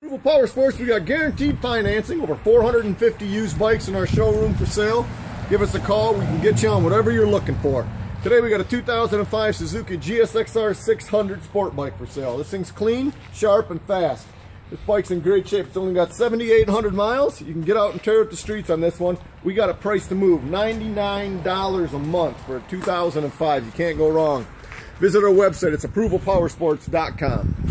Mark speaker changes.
Speaker 1: Approval Power Sports, we got guaranteed financing, over 450 used bikes in our showroom for sale. Give us a call, we can get you on whatever you're looking for. Today we got a 2005 Suzuki GSXR600 sport bike for sale. This thing's clean, sharp, and fast. This bike's in great shape. It's only got 7,800 miles. You can get out and tear up the streets on this one. We got a price to move, $99 a month for a 2005. You can't go wrong. Visit our website, it's approvalpowersports.com.